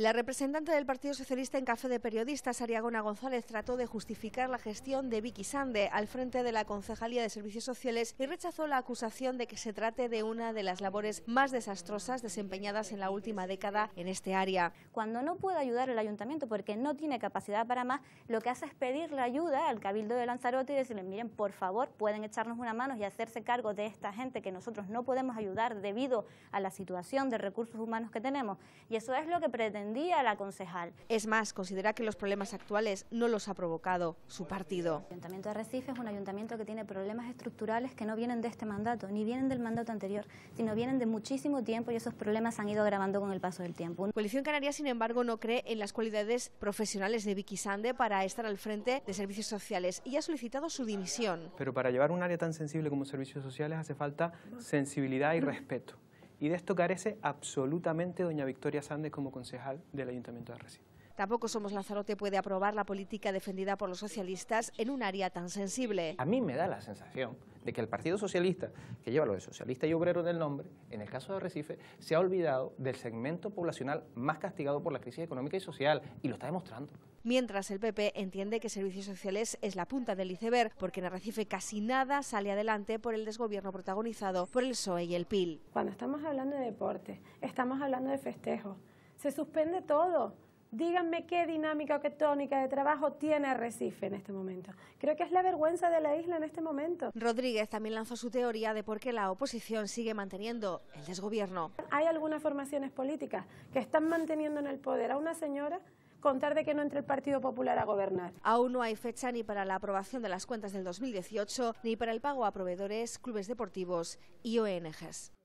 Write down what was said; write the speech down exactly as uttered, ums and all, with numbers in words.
La representante del Partido Socialista en Café de Periodistas, Ariagona González, trató de justificar la gestión de Vicky Sande al frente de la Concejalía de Servicios Sociales y rechazó la acusación de que se trate de una de las labores más desastrosas desempeñadas en la última década en este área. Cuando no puede ayudar el ayuntamiento porque no tiene capacidad para más, lo que hace es pedirle ayuda al Cabildo de Lanzarote y decirle, miren, por favor, pueden echarnos una mano y hacerse cargo de esta gente que nosotros no podemos ayudar debido a la situación de recursos humanos que tenemos. Y eso es lo que pretendía la concejal. Es más, considera que los problemas actuales no los ha provocado su partido. El Ayuntamiento de Arrecife es un ayuntamiento que tiene problemas estructurales que no vienen de este mandato, ni vienen del mandato anterior, sino vienen de muchísimo tiempo y esos problemas se han ido agravando con el paso del tiempo. Coalición Canaria, sin embargo, no cree en las cualidades profesionales de Vicky Sande para estar al frente de Servicios Sociales y ha solicitado su dimisión. Pero para llevar un área tan sensible como Servicios Sociales hace falta sensibilidad y respeto. Y de esto carece absolutamente doña Victoria Sande como concejal del Ayuntamiento de Arrecife. Tampoco Somos Lanzarote puede aprobar la política defendida por los socialistas en un área tan sensible. A mí me da la sensación de que el Partido Socialista, que lleva lo de socialista y obrero del nombre, en el caso de Arrecife, se ha olvidado del segmento poblacional más castigado por la crisis económica y social, y lo está demostrando. Mientras el P P entiende que Servicios Sociales es la punta del iceberg, porque en Arrecife casi nada sale adelante por el desgobierno protagonizado por el P S O E y el P I L. Cuando estamos hablando de deporte, estamos hablando de festejos, se suspende todo. Díganme qué dinámica o qué tónica de trabajo tiene Arrecife en este momento. Creo que es la vergüenza de la isla en este momento. Rodríguez también lanzó su teoría de por qué la oposición sigue manteniendo el desgobierno. Hay algunas formaciones políticas que están manteniendo en el poder a una señora con tal de que no entre el Partido Popular a gobernar. Aún no hay fecha ni para la aprobación de las cuentas del dos mil dieciocho ni para el pago a proveedores, clubes deportivos y O N Ges.